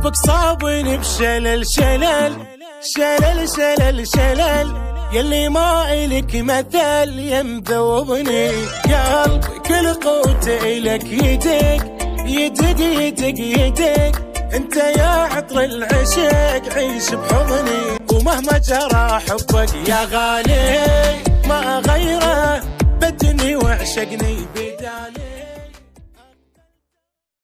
حبك صابني بشلل شلل شلل شلل شلل، يلي ما إلك مثل يمذوبني. قلب كل قوته إلك يدق يدق يدق يدق، انت يا عطر العشق عيش بحضني. ومهما جرى حبك يا غالي ما غيره، بدني وعشقني بدالي.